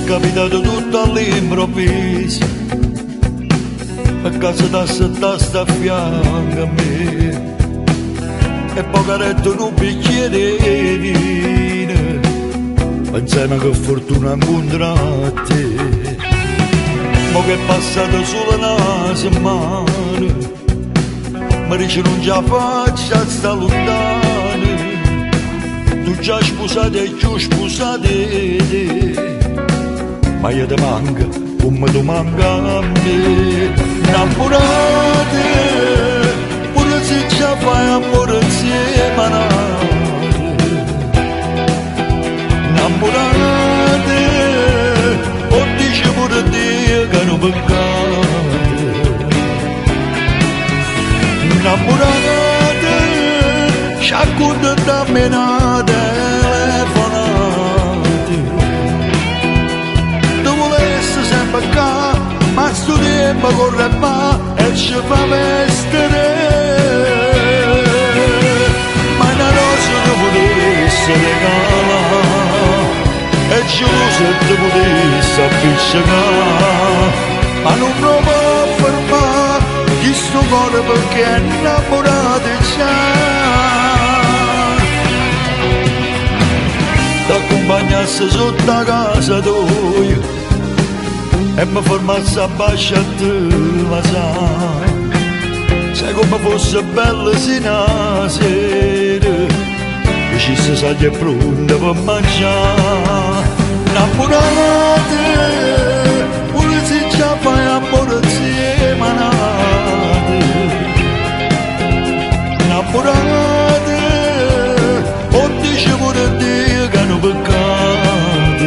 capitato tutto all'improvviso, a casa da sta a fianco a me, e poi caretto in un bicchiere di vino, pensando che fortuna incontra te. Mo che è passato solo una settimana, mi dice non ce la faccio a sta lontana, tu già sposato e giù sposato te, ma io ti manca come tu manca a me. Innamorate, pure se ci fai amore insieme a noi. Innamorate, o dici pure Dio che non peccate. Innamorate, ci accontentiamo una telefonate. Tu volessi sempre qua, ma sto tempo corre va e ci fa vestere. Ma una rosa ti potesse regalare e giusto ti potesse appiccicare, ma non lo può fermare questo cuore perché è innamorato già. T'accompagnasse sotto la casa tua e mi fermassi a baciare a te, ma sai come fosse bella sino a sera, che ci si sa che è pronta per mangiare. Innamorate, pure se già fai amore insieme a noi. Innamorate, o dice pure Dio che hanno peccato.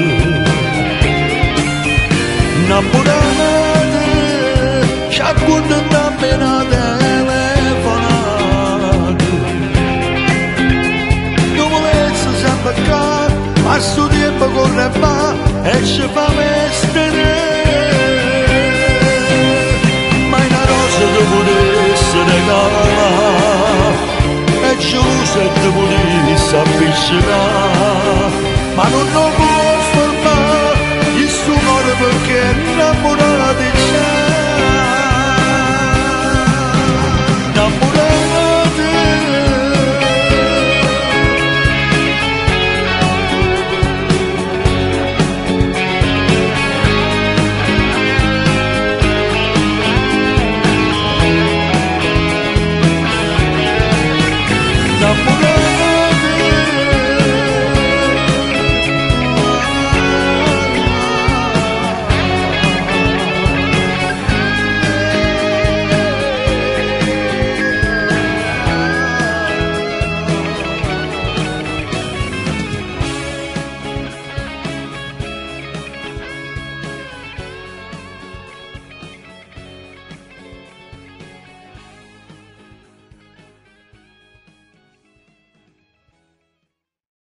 Innamorate, ci accontentiamo una telefonata. Tu volessi sempre qua, ma sto tempo corre va e ci fa vestere. Ma una rosa ti potesse regalare e giusto ti potesse appiccicare, ma non lo può fermare questo cuore perché è